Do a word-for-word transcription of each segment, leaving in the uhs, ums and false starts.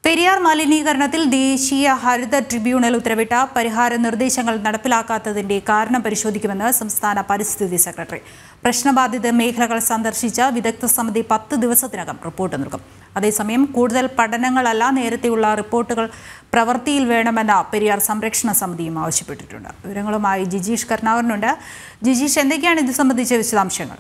പെരിയാർ മലിനീകരണത്തിൽ ദേശീയ ഹരിത ട്രിബ്യൂണൽ ഉത്തരവിട്ട പരിഹാര നിർദ്ദേശങ്ങൾ നടപ്പിലാക്കാത്തതിന്റെ കാരണം പരിശോധിക്കുമെന്ന് സംസ്ഥാന പരിസ്ഥിതി സെക്രട്ടറി. പ്രശ്നബാധിത മേഖലകൾ സന്ദർശിച്ച വിദഗ്ധ സമിതി പത്ത് ദിവസത്തിനകം റിപ്പോർട്ട് നൽകും. അതേസമയം കൂടുതൽ പഠനങ്ങളല്ല നേരത്തെയുള്ള റിപ്പോർട്ടുകൾ പ്രവൃത്തിയിൽ വേണമെന്ന പെരിയാർ സംരക്ഷണ സമിതിയും ആവശ്യപ്പെട്ടിട്ടുണ്ട്. വിവരങ്ങളുമായി ജിജീഷ് കർണാകരനുണ്ട്. ജിജീഷ്, എന്തൊക്കെയാണ് ഇത് സംബന്ധിച്ച വിശദാംശങ്ങൾ?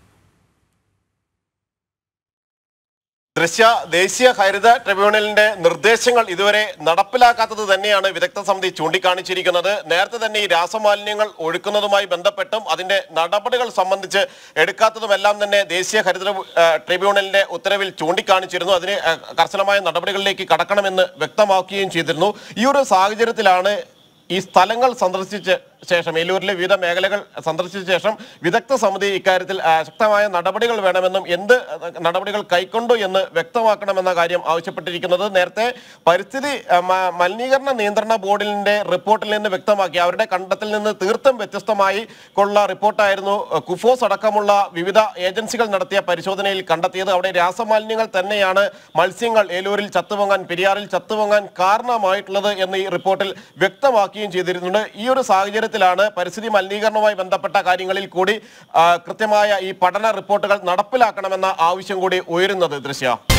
ദൃശ്യ ദേശീയ ഹരിത ട്രിബ്യൂണലിന്റെ നിർദ്ദേശങ്ങൾ ഇതുവരെ നടപ്പിലാക്കാത്തത് തന്നെയാണ് വിദഗ്ധ സമിതി ചൂണ്ടിക്കാണിച്ചിരിക്കുന്നത്. നേരത്തെ തന്നെ ഈ രാസമാലിന്യങ്ങൾ ഒഴുക്കുന്നതുമായി ബന്ധപ്പെട്ടും അതിന്റെ നടപടികൾ സംബന്ധിച്ച് എടുക്കാത്തതുമെല്ലാം തന്നെ ദേശീയ ഹരിത ട്രിബ്യൂണലിന്റെ ഉത്തരവിൽ ചൂണ്ടിക്കാണിച്ചിരുന്നു. അതിന് കർശനമായ നടപടികളിലേക്ക് കടക്കണമെന്ന് വ്യക്തമാക്കുകയും ചെയ്തിരുന്നു. ഈ ഒരു സാഹചര്യത്തിലാണ് ഈ സ്ഥലങ്ങൾ സന്ദർശിച്ച ശേഷം ഏലൂരിലെ വിവിധ മേഖലകൾ സന്ദർശിച്ച ശേഷം വിദഗ്ധ സമിതി ഇക്കാര്യത്തിൽ ശക്തമായ നടപടികൾ വേണമെന്നും എന്ത് നടപടികൾ കൈക്കൊണ്ടു എന്ന് വ്യക്തമാക്കണമെന്ന കാര്യം ആവശ്യപ്പെട്ടിരിക്കുന്നത്. നേരത്തെ പരിസ്ഥിതി മലിനീകരണ നിയന്ത്രണ ബോർഡിന്റെ റിപ്പോർട്ടിൽ നിന്ന് വ്യക്തമാക്കി അവരുടെ കണ്ടെത്തൽ നിന്ന് തീർത്തും വ്യത്യസ്തമായി കൊള്ള റിപ്പോർട്ടായിരുന്നു കുഫോസ് അടക്കമുള്ള വിവിധ ഏജൻസികൾ നടത്തിയ പരിശോധനയിൽ കണ്ടെത്തിയത്. അവിടെ രാസമാലിന്യങ്ങൾ തന്നെയാണ് മത്സ്യങ്ങൾ ഏലൂരിൽ ചത്തുപൊങ്ങാൻ പെരിയാറിൽ ചത്തുപൊങ്ങാൻ കാരണമായിട്ടുള്ളത് എന്ന് ഈ റിപ്പോർട്ടിൽ വ്യക്തമാക്കുകയും ചെയ്തിരുന്നുണ്ട്. ഈ ഒരു സാഹചര്യത്തിൽ ാണ് പരിസ്ഥിതി മലിനീകരണവുമായി ബന്ധപ്പെട്ട കാര്യങ്ങളിൽ കൂടി കൃത്യമായ ഈ പഠന റിപ്പോർട്ടുകൾ നടപ്പിലാക്കണമെന്ന ആവശ്യം കൂടി ഉയരുന്നത്. ദൃശ്യ